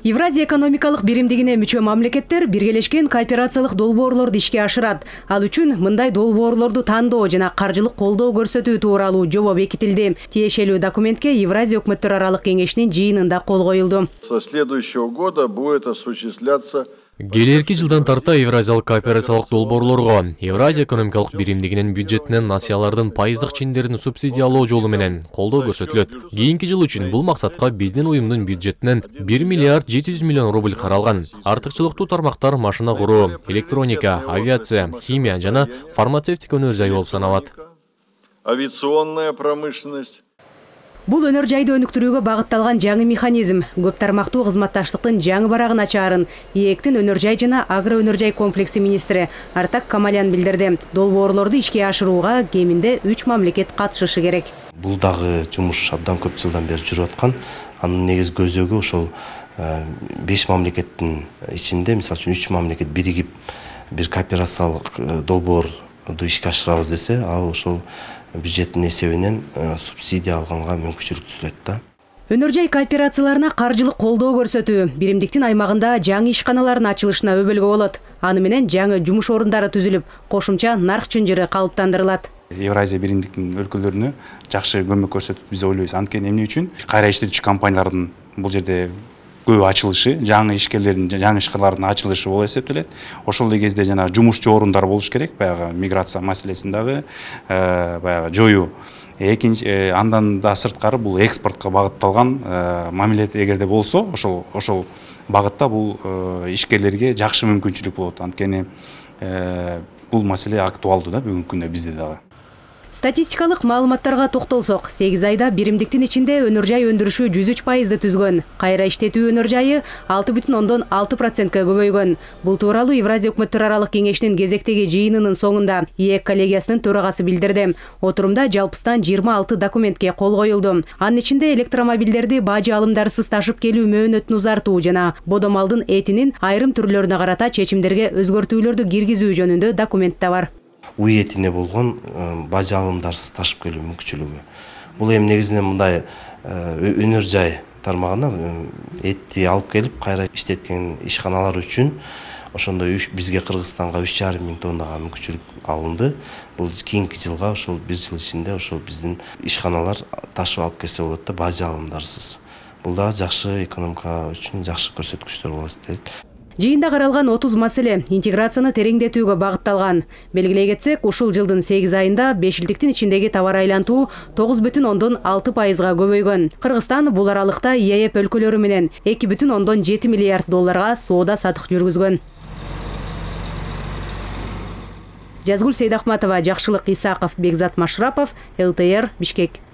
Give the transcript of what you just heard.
Евразия экономикалык биримдигине мүчө мамлекеттер биргелешкен кооперациялык долбоорлорду ишке ашырат. Ал үчүн мындай долбоорлорду тандоо жана каржылык колдоо көрсөтүү тууралуу жобо бекитилди. Тиешелүү документке Евразия өкмөттөр аралык кеңешинин жыйынында кол коюлду. Со следующего года будет осуществляться Келерки жылдан тарта Евразиялык кооперациялык долбоорлорго Евразия экономикалык биримдигинин бюджетинен нациялардын пайыздык чендерин субсидиялоо жолу менен колдоо көрсөтүлөт. Кийинки жыл үчүн бул максатка биздин уюмдун бюджетинен 1 миллиард 700 миллион рубль каралган. Артыкчылыктуу тармактар машина куруу, электроника, авиация, химия жана фармацевтика өнөр жайы болуп саналат. Авиационная промышленность. Бул өнөр жайды өнүктүрүүгө багытталган жаңы механизм көп тармактуу кызматташтыктын жаңы барагын ачаарын ээктин өнөр жай жана агро өнөр жай комплекси министри Артак Камалян билдирди. Долбоорлорду ишке ашырууга кеминде 3 мамлекет катышышы керек. Бул дагы жумуш абдан көп жылдан бери жүрүп аткан. Анын негизги көзөгү ошол 5 мамлекеттин ичинде, мисалы үчүн 3 мамлекет биригип бир кооперациялык долбоорду ишке ашырабыз десе, ал ошол бюджеттин эсебинен субсидия алганга мүмкүнчүлүк түзүлөт да. Өнөр жай кооперацияларына каржылык колдоо көрсөтүү биримдиктин аймагында жаңы ишканалардын ачылышына өбөлгө болот. Аны менен жаңы жумуш орундары түзүлүп, кошумча нарк чынжыры калыптандырылат. Евразия биримдиктин өлкөлөрүнө жакшы көмөк көрсөтүп биз ойлойбуз. Анткени эмне үчүн кайра иштетүүчү компаниялардын бул жерде көп ачылышы, жаңы ишкерлердин, жаңы ишкалардын ачылышы болуп эсептелет. Ошол эле кезде жана жумушчу орундар болуш керек, баягы миграция маселесин дагы баягы жоюу. Экинчи андан да сырткары бул экспортко багытталган мамиле эгерде болсо, ошол багытта бул ишкерлерге жакшы мүмкүнчүлүк болот. Анткени бул маселе актуалдуу да бүгүнкү күндө бизде дагы. Статистикалык маалыматтарга токтолсок, 8 айда биримдиктин ичинде өнөр жай өндүрүшү 103% түзгөн. Кайра иштетүү өнөр жайы 6,6%га көбөйгөн. Бул тууралуу Евразия өкмөттөр аралык кеңешинин кезектеги жыйынынын соңунда ИЭК коллегиясынын төрагасы билдирди. Отурумда жалпыстан 26 документке кол коюлду. Анын ичинде электромобилдерди бажы алымдарсыз ташып келүү мөөнөтүн узартуу жана бодомалдын этинин айрым түрлөрүнө карата чечимдерге өзгөртүүлөрдү киргизүү жөнүндө документ да бар. Уй этине болгон бажы алымдарсыз ташып келүү мүмкүнчүлүгү. Бул эми негизинен мындай өнөр жай тармагына этти алып келип кайра иштеткен ишканалар үчүн ошондой бизге Кыргызстанга 3,5 миң тоннага мүмкүнчүлүк алынды. Бул кийинки жылга ошол 1 жыл ичинде ошол биздин ишканалар ташып алып келсе болот да, бажы алымдарсыз. Бул да жакшы экономика үчүн жакшы көрсөткүчтөр болот дейт. Жыйында каралган 30 маселе интеграцияны тереңдетүүгө багытталган. Белгилей кетсек, ушул жылдын 8 айында 5 элдиктин ичиндеги товар айлантуу 9,6%га көбөйгөн. Кыргызстан бул аралыкта ЕЭП өлкөлөрү менен 2,7 миллиард долларга соода сатык жүргүзгөн. Жазгүл Сейдахматова, Жакшылык Исаков, Бекзат Машрапов, ЛТР, Бишкек.